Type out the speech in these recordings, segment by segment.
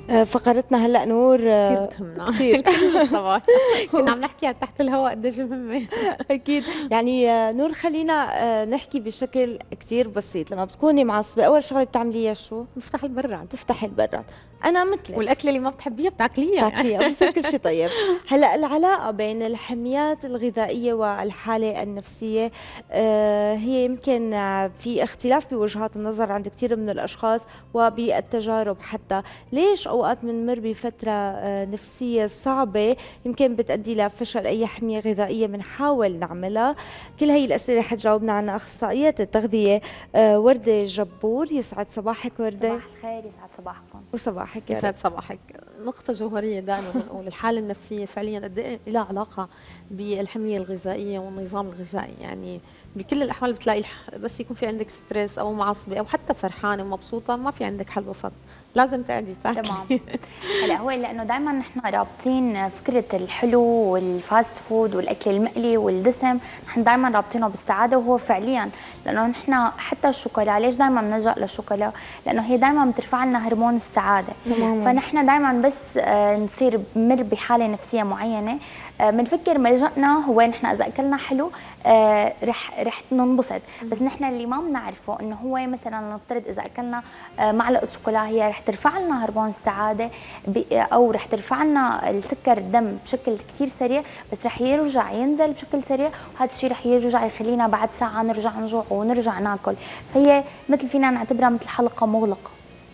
فقرتنا هلا نور كثير بتهمنا كثير. كل الصباح كنا عم نحكي عن تحت الهواء قديش مهمة. اكيد. يعني نور، خلينا نحكي بشكل كثير بسيط. لما بتكوني معصبه اول شغله بتعمليها شو؟ مفتاح البراد بتفتحي البراد. انا مثلك. والاكله اللي ما بتحبيها بتاكليها بتاكليها بصير كل شيء طيب. هلا العلاقه بين الحميات الغذائيه والحاله النفسيه هي يمكن في اختلاف بوجهات النظر عند كثير من الاشخاص وبالتجارب حتى. ليش اوقات بنمر بفتره نفسيه صعبه يمكن بتؤدي لفشل اي حميه غذائيه بنحاول نعملها؟ كل هي الاسئله رح تجاوبنا عنها اخصائيه التغذيه وردة جبور. يسعد صباحك وردة. صباح الخير، يسعد صباحكم. وصباحك يا رب. يسعد صباحك. نقطة جوهرية دائما بنقول الحالة النفسية فعليا قد ايه لها علاقة بالحمية الغذائية والنظام الغذائي. يعني بكل الأحوال بتلاقي بس يكون في عندك ستريس أو معصبة أو حتى فرحانة ومبسوطة ما في عندك حل وسط، لازم تقعدي تاكلي. تمام. هلا هو لانه دائما نحن رابطين فكره الحلو والفاست فود والاكل المقلي والدسم، نحن دائما رابطينه بالسعاده، وهو فعليا لانه نحن حتى الشوكولا، ليش دائما بنلجا للشوكولا؟ لانه هي دائما بترفع لنا هرمون السعاده. فنحن دائما بس نصير بمر بحاله نفسيه معينه بنفكر ملجأنا هو نحن اذا اكلنا حلو رح ننبسط. بس نحن اللي ما بنعرفه انه هو مثلا نفترض اذا اكلنا معلقه شوكولا هي رح ترفع لنا هرمون السعاده او رح ترفع لنا السكر الدم بشكل كثير سريع، بس رح يرجع ينزل بشكل سريع، وهذا الشيء رح يرجع يخلينا بعد ساعه نرجع نجوع ونرجع ناكل. فهي مثل فينا نعتبرها مثل حلقه مغلقه.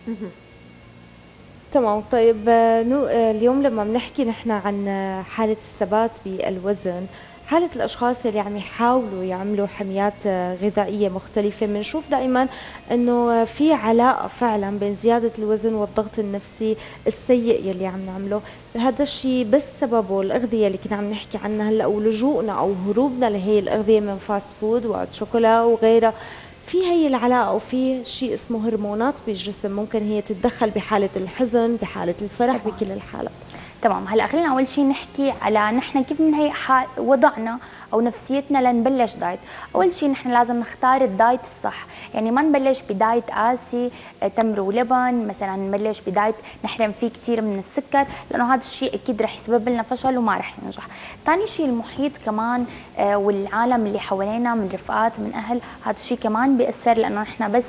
تمام. طيب اليوم لما بنحكي نحن عن حالة الثبات بالوزن، حالة الأشخاص اللي عم يحاولوا يعملوا حميات غذائية مختلفة، بنشوف دائما إنه في علاقة فعلا بين زيادة الوزن والضغط النفسي السيء يلي عم نعمله. هذا الشيء بس سببه الأغذية اللي كنا عم نحكي عنها هلا، ولجوءنا أو هروبنا لهي الأغذية من فاست فود والشوكولا وغيرها. في هي العلاقة وفي شيء اسمه هرمونات بالجسم ممكن هي تتدخل بحالة الحزن، بحالة الفرح، طبعاً. بكل الحالات. تمام. هلا خلينا اول شيء نحكي على نحن كيف بنهيئ وضعنا او نفسيتنا لنبلش دايت. اول شيء نحن لازم نختار الدايت الصح، يعني ما نبلش بدايت قاسي تمر ولبن مثلا، نبلش بدايت نحرم فيه كثير من السكر، لانه هذا الشيء اكيد رح يسبب لنا فشل وما رح ينجح. ثاني شيء المحيط كمان والعالم اللي حوالينا من رفقات من اهل، هذا الشيء كمان بياثر، لانه نحن بس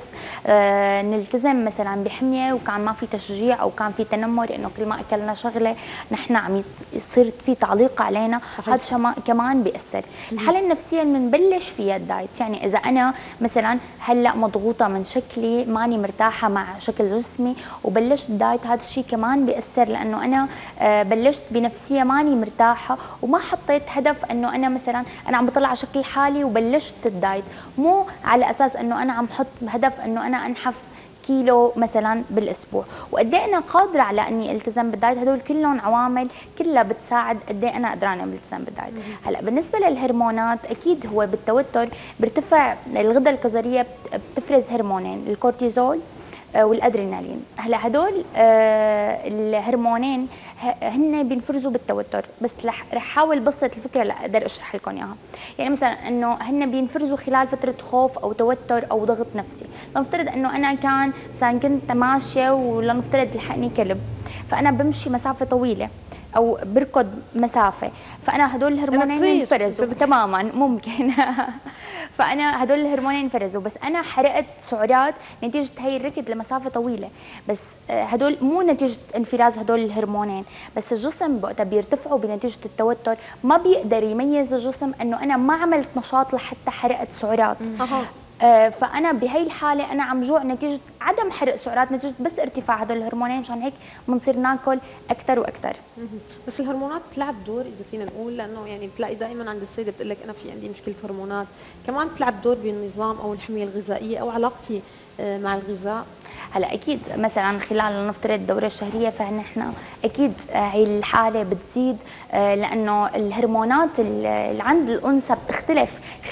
نلتزم مثلا بحميه وكان ما في تشجيع او كان في تنمر انه كل ما اكلنا شغله نحن عم يصير في تعليق علينا، هذا كمان بيأثر. الحالة النفسية اللي بنبلش فيها الدايت، يعني إذا أنا مثلا هلا مضغوطة من شكلي، ماني مرتاحة مع شكل جسمي وبلشت الدايت، هذا الشيء كمان بيأثر، لأنه أنا بلشت بنفسية ماني مرتاحة وما حطيت هدف أنه أنا مثلا أنا عم بطلع على شكل حالي وبلشت الدايت، مو على أساس أنه أنا عم حط هدف أنه أنا أنحف كيلو مثلا بالاسبوع، وقد ايه انا قادره على اني التزم بالدايت. هدول كلهم عوامل كلها بتساعد قد ايه انا قدرانه التزم بالدايت. هلا بالنسبه للهرمونات، اكيد هو بالتوتر بيرتفع الغده الكظريه، بتفرز هرمونين، الكورتيزول والادرينالين. هلا هدول الهرمونين هن بينفرزوا بالتوتر، بس رح احاول بسط الفكره لاقدر اشرح لكم اياها. يعني مثلا انه هن بينفرزوا خلال فتره خوف او توتر او ضغط نفسي. لنفترض انه انا كنت ماشيه ولنفترض لحقني كلب، فانا بمشي مسافه طويله او بركض مسافه، فانا هدول الهرمونين ينفرزوا تماما ممكن فانا هدول الهرمونين ينفرزوا، بس انا حرقت سعرات نتيجه هي الركض لمسافه طويله، بس هدول مو نتيجه انفراز هدول الهرمونين، بس الجسم وقتها بيرتفعوا بنتيجه التوتر، ما بيقدر يميز الجسم انه انا ما عملت نشاط لحتى حرقت سعرات. فانا بهي الحاله انا عم جوع نتيجه عدم حرق سعرات، نتيجه بس ارتفاع هدول الهرمونين، مشان هيك بنصير ناكل اكثر واكثر. بس الهرمونات بتلعب دور اذا فينا نقول، لانه يعني بتلاقي دائما عند السيده بتقول لك انا في عندي مشكله هرمونات، كمان بتلعب دور بالنظام او الحميه الغذائيه او علاقتي مع الغذاء. هلا اكيد مثلا خلال نفترض الدوره الشهريه، فنحن اكيد هي الحاله بتزيد، لانه الهرمونات اللي عند الانثى بتختلف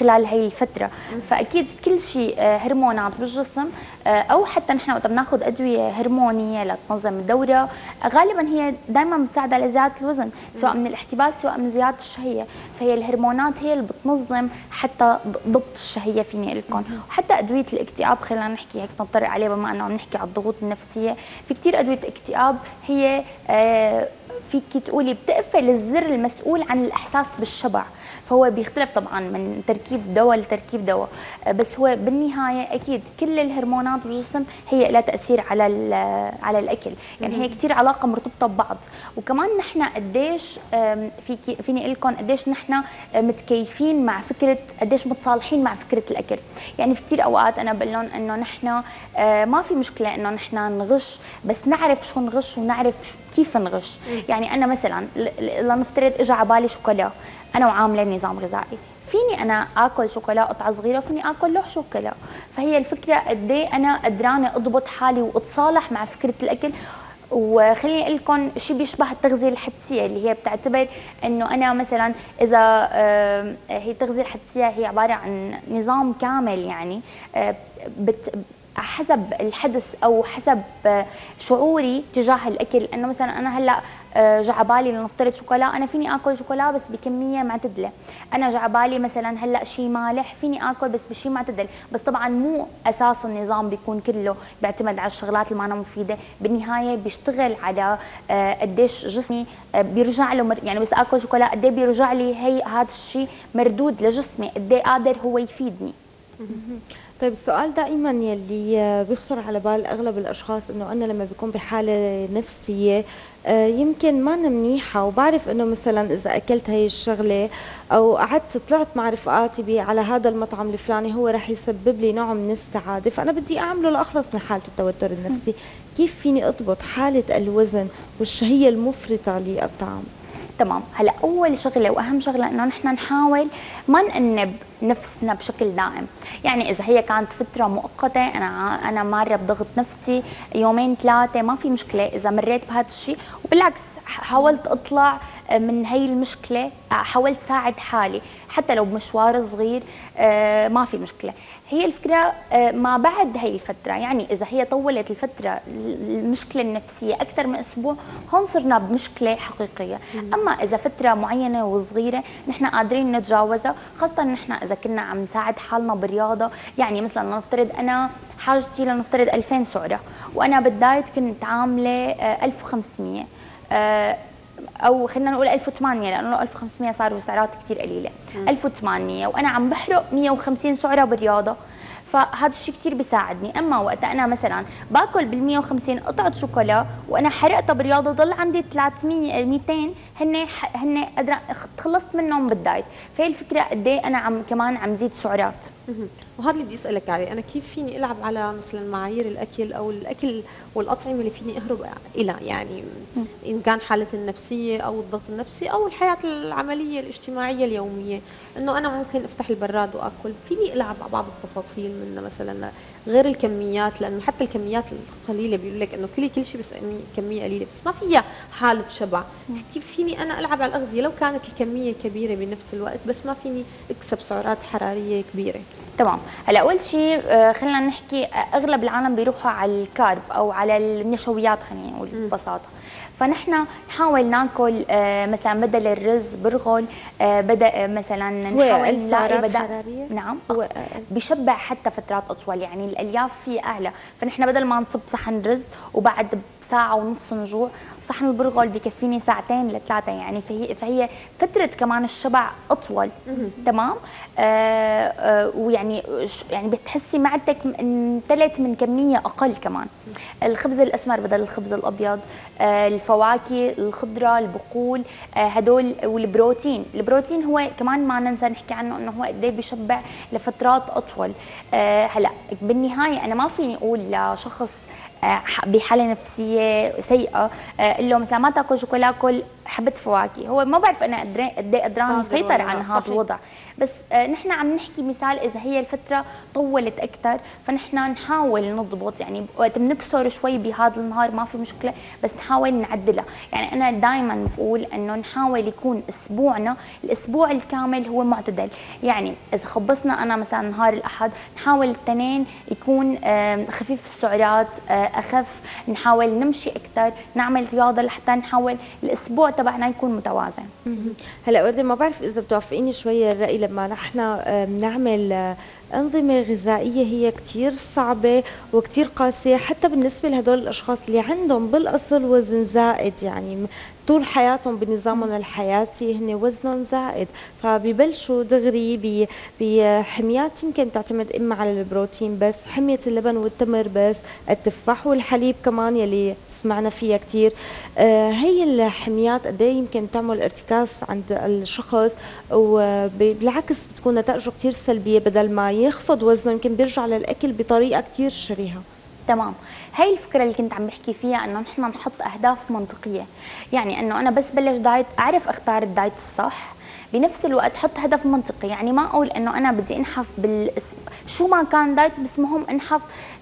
خلال هي الفتره. فاكيد كل شيء هرمونات بالجسم، او حتى نحن وقت بناخذ ادويه هرمونيه لتنظم الدوره، غالبا هي دائما بتساعد على زياده الوزن، سواء من الاحتباس سواء من زياده الشهيه. فهي الهرمونات هي اللي بتنظم حتى ضبط الشهيه فيني اقول لكم. وحتى ادويه الاكتئاب خلينا نحكي هيك نطرق عليه بما انه عم نحكي على الضغوط النفسيه، في كثير ادويه اكتئاب هي فيك تقولي بتقفل الزر المسؤول عن الاحساس بالشبع. فهو بيختلف طبعا من تركيب دواء لتركيب دواء، بس هو بالنهايه اكيد كل الهرمونات بالجسم هي لها تاثير على الاكل، يعني هي كثير علاقه مرتبطه ببعض. وكمان نحن قديش فيني اقول لكم قديش نحن متكيفين مع فكره، قديش متصالحين مع فكره الاكل. يعني في كثير اوقات انا بقول لهم انه نحن ما في مشكله انه نحن نغش، بس نعرف شو نغش ونعرف كيف نغش. يعني انا مثلا لنفترض اجى على بالي شوكولا، انا وعامله نظام غذائي، فيني انا اكل شوكولا قطعه صغيره وفيني اكل لوح شوكولا. فهي الفكره قد ايه انا قدرانه اضبط حالي واتصالح مع فكره الاكل. وخليني اقول لكم شيء بيشبه التغذيه الحدسيه اللي هي بتعتبر انه انا مثلا اذا هي التغذيه الحدسيه هي عباره عن نظام كامل، يعني حسب الحدث او حسب شعوري تجاه الاكل. انه مثلا انا هلا جا بالي لنفترض شوكولا، انا فيني اكل شوكولا بس بكميه معتدله. انا جا بالي مثلا هلا شيء مالح، فيني اكل بس بشيء معتدل. بس طبعا مو اساس النظام بيكون كله بيعتمد على الشغلات اللي ما مفيده، بالنهايه بيشتغل على قديش جسمي بيرجع له يعني بس اكل شوكولا قد ايه بيرجع لي هي هذا الشيء مردود لجسمي، قد ايه قادر هو يفيدني. طيب السؤال دائما يلي بيخطر على بال اغلب الاشخاص انه انا لما بكون بحاله نفسيه يمكن ما أنا منيحه، وبعرف انه مثلا اذا اكلت هي الشغله او قعدت طلعت مع رفقاتي على هذا المطعم الفلاني هو رح يسبب لي نوع من السعاده، فانا بدي اعمله لاخلص من حاله التوتر النفسي. كيف فيني اضبط حاله الوزن والشهيه المفرطه للطعام؟ تمام. هلا اول شغله واهم شغله انه نحن نحاول ما نأنب نفسنا بشكل دائم. يعني اذا هي كانت فتره مؤقته، انا ماره بضغط نفسي يومين ثلاثه، ما في مشكله اذا مريت بهذا الشيء، وبالعكس حاولت اطلع من هي المشكله، حاولت ساعد حالي حتى لو بمشوار صغير، ما في مشكله. هي الفكره ما بعد هي الفتره، يعني اذا هي طولت الفتره المشكله النفسيه اكثر من اسبوع، هون صرنا بمشكله حقيقيه. اما اذا فتره معينه وصغيره نحن قادرين نتجاوزها، خاصه نحن اذا كنا عم نساعد حالنا برياضه. يعني مثلا لنفترض انا حاجتي لنفترض 2000 سعره، وانا بالدايت كنت عامله 1500، او خلينا نقول 1800 لانه 1500 صاروا سعرات كثير قليله. 1800 وانا عم بحرق 150 سعره بالرياضه، فهذا الشيء كثير بيساعدني. اما وقت انا مثلا باكل بال 150 قطعه شوكولا وانا حرقتها بالرياضه، ضل عندي 300 200 هن تخلصت منهم بالدايت. فهي الفكره قد ايه انا كمان عم زيد سعرات. وهذا اللي بدي اسالك عليه، انا كيف فيني العب على مثلا معايير الاكل او الاكل والاطعمه اللي فيني اهرب الى، يعني ان كان حالتي النفسيه او الضغط النفسي او الحياه العمليه الاجتماعيه اليوميه، انه انا ممكن افتح البراد واكل. فيني العب على بعض التفاصيل منها مثلا غير الكميات، لانه حتى الكميات القليله بيقول لك انه كل شيء بس كميه قليله بس ما فيها حاله شبع. كيف فيني انا العب على الاغذيه لو كانت الكميه كبيره بنفس الوقت بس ما فيني اكسب سعرات حراريه كبيره؟ تمام. هلا اول شيء خلينا نحكي اغلب العالم بيروحوا على الكارب او على النشويات، خلينا نقول ببساطه. فنحن نحاول ناكل مثلا بدل الرز برغل، بدا مثلا نحاول نلاقي حراريه. نعم بيشبع حتى فترات اطول، يعني الالياف فيه اعلى. فنحن بدل ما نصب صحن رز وبعد ساعه ونص نجوع، صحن البرغل بكفيني ساعتين لثلاثه، يعني فهي فتره كمان الشبع اطول. تمام. ويعني بتحسي معدتك امتلت من كميه اقل. كمان الخبز الاسمر بدل الخبز الابيض، الفواكه، الخضره، البقول، هدول. والبروتين هو كمان ما ننسى نحكي عنه انه هو قد ايه بيشبع لفترات اطول. هلا بالنهايه انا ما فيني اقول لشخص بحاله نفسيه سيئه قل له مثلا ما تاكل شوكولا، كل حبة فواكه. هو ما بعرف أنا قد إيه قدران يسيطر عن هذا الوضع، بس نحن عم نحكي مثال إذا هي الفترة طولت أكثر فنحن نحاول نضبط، يعني وقت بنكسر شوي بهذا النهار ما في مشكلة، بس نحاول نعدلها. يعني أنا دائما بقول إنه نحاول يكون أسبوعنا الأسبوع الكامل هو معتدل. يعني إذا خبصنا أنا مثلا نهار الأحد نحاول الاثنين يكون خفيف السعرات، أخف، نحاول نمشي أكثر، نعمل رياضة لحتى نحاول الأسبوع تبعنا يكون متوازن. هلا وردة، ما بعرف إذا بتوافقيني شوية الرأي، لما نحن بنعمل أنظمة غذائية هي كتير صعبة وكتير قاسية حتى بالنسبة لهدول الأشخاص اللي عندهم بالأصل وزن زائد، يعني طول حياتهم بنظامهم الحياتي هن وزنهم زائد، فبيبلشوا دغري بحميات يمكن تعتمد إما على البروتين بس، حمية اللبن والتمر بس، التفاح والحليب كمان يلي سمعنا فيها كتير. هي الحميات قد ايه يمكن تعمل ارتكاز عند الشخص، وبالعكس بتكون نتائجه كتير سلبية، بدل ما يخفض وزنه يمكن بيرجع للأكل بطريقة كتير شرهة. تمام، هاي الفكرة اللي كنت عم بحكي فيها، انه نحن نحط اهداف منطقية. يعني انه انا بس بلش دايت اعرف اختار الدايت الصح، بنفس الوقت حط هدف منطقي. يعني ما اقول انه انا بدي انحف شو ما كان دايت، بس مهم انحف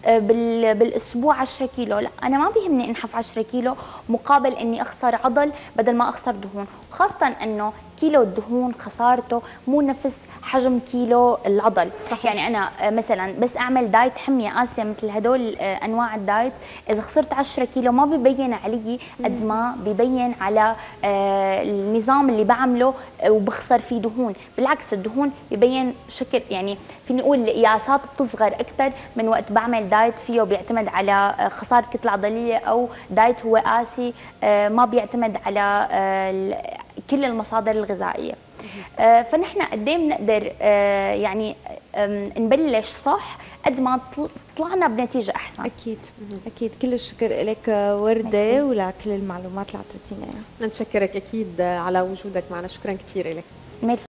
بالاسبوع 10 كيلو، لا انا ما بيهمني انحف 10 كيلو مقابل اني اخسر عضل بدل ما اخسر دهون، خاصة انه كيلو الدهون خسارته مو نفس حجم كيلو العضل. صحيح. يعني انا مثلا بس اعمل دايت حميه قاسيه مثل هدول انواع الدايت، اذا خسرت 10 كيلو ما ببين علي قد ما ببين على النظام اللي بعمله وبخسر فيه دهون. بالعكس الدهون ببين شكل، يعني فيني اقول القياسات بتصغر اكثر من وقت بعمل دايت فيه بيعتمد على خساره كتله عضليه، او دايت هو قاسي ما بيعتمد على كل المصادر الغذائيه. فنحن قد ايه بنقدر يعني نبلش صح قد ما طلعنا بنتيجه احسن. اكيد اكيد. كل الشكر لك ورده ولكل المعلومات اللي اعطيتينا اياها. نشكرك اكيد على وجودك معنا، شكرا كثير لك. ميرسي.